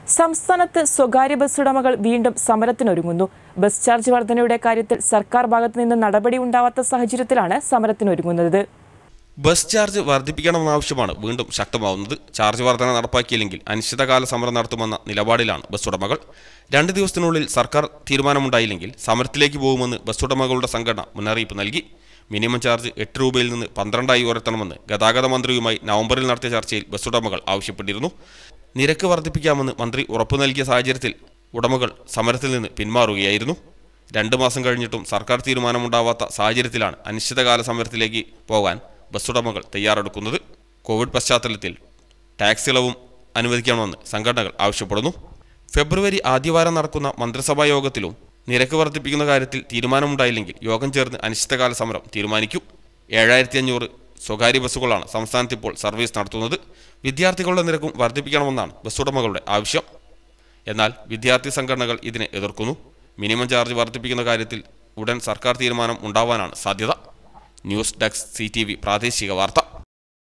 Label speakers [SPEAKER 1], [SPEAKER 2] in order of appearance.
[SPEAKER 1] സംസ്ഥാനത്ത് സ്വകാര്യ ബസ് ഉടമകൾ വീണ്ടും സമരത്തിനൊരുങ്ങുന്നു. ബസ് ചാർജ് വർധനയുടെ കാര്യത്തിൽ സർക്കാർ ഭാഗത്തു നിന്ന് നടപടി ഉണ്ടാവാത്ത സാഹചര്യത്തിലാണ് സമരത്തിനൊരുങ്ങുന്നത്.
[SPEAKER 2] ബസ് ചാർജ് വർദ്ധിപ്പിക്കണമെന്ന ആവശ്യമാണ് വീണ്ടും ശക്തമാവുന്നത്. ചാർജ് വർധന നടപ്പാക്കിയില്ലെങ്കിൽ അനിശ്ചിതകാല സമരം നടത്തുമെന്ന നിലപാടിലാണ് ബസ് ഉടമകൾ. 2 ദിവസത്തിനുള്ളിൽ സർക്കാർ തീരുമാനമുണ്ടായില്ലെങ്കിൽ സമരത്തിലേക്ക് പോകുമെന്ന് ബസ് ഉടമകളുടെ സംഘടന മുന്നറിയിപ്പ് നൽകി. മിനിമം ചാർജ് 8 രൂപയിൽ നിന്ന് 12 ഉയർത്തണമെന്ന് ഗതാഗത മന്ത്രിയുമായി നവംബറിൽ നടത്തിയ ചർച്ചയിൽ ബസ് ഉടമകൾ ആവശ്യപ്പെട്ടിരുന്നു. നിരക്ക് വർദ്ധിപ്പിക്കാമെന്ന് മന്ത്രി ഉറപ്പു നൽകിയ സാഹചര്യത്തിൽ ഉടമകൾ സമരത്തിൽ നിന്ന് പിന്മാറുകയായിരുന്നു. 2 മാസം കഴിഞ്ഞിട്ടും സർക്കാർ തീരുമാനമുണ്ടാവാത്ത സാഹചര്യത്തിലാണ് അനിശ്ചിതകാല സമരത്തിലേക്ക് പോകാൻ ബസ് ഉടമകൾ തയ്യാറെടുക്കുന്നത്. കോവിഡ് പശ്ചാത്തലത്തിൽ ടാക്സ് ഇളവും അനുവദിക്കണമെന്ന് സംഘടനകൾ ആവശ്യപ്പെടുന്നു. ഫെബ്രുവരി ആദ്യവാരം നടക്കുന്ന മന്ത്രിസഭാ യോഗത്തിലും നിരക്ക് വർദ്ധിപ്പിക്കുന്ന കാര്യത്തിൽ തീരുമാനമുണ്ടായില്ലെങ്കിൽ യോഗം ചേർന്ന് അനിശ്ചിതകാല സമരം തീരുമാനിക്കും. 7500 സ്വകാര്യ ബസ്സുകളാണ് സംസ്ഥാനത്ത് ഇപ്പോൾ സർവീസ് നടത്തുന്നത്. വിദ്യാർത്ഥികളുടെ നിരക്കും വർദ്ധിപ്പിക്കണമെന്നാണ് ബസ് ഉടമകളുടെ ആവശ്യം. എന്നാൽ വിദ്യാർത്ഥി സംഘടനകൾ ഇതിനെ എതിർക്കുന്നു. മിനിമം ചാർജ് വർദ്ധിപ്പിക്കുന്ന കാര്യത്തിൽ ഉടൻ സർക്കാർ തീരുമാനം ഉണ്ടാവാനാണ് സാധ്യത. ന്യൂസ് ഡെസ്ക് CTV പ്രാദേശിക വാർത്ത.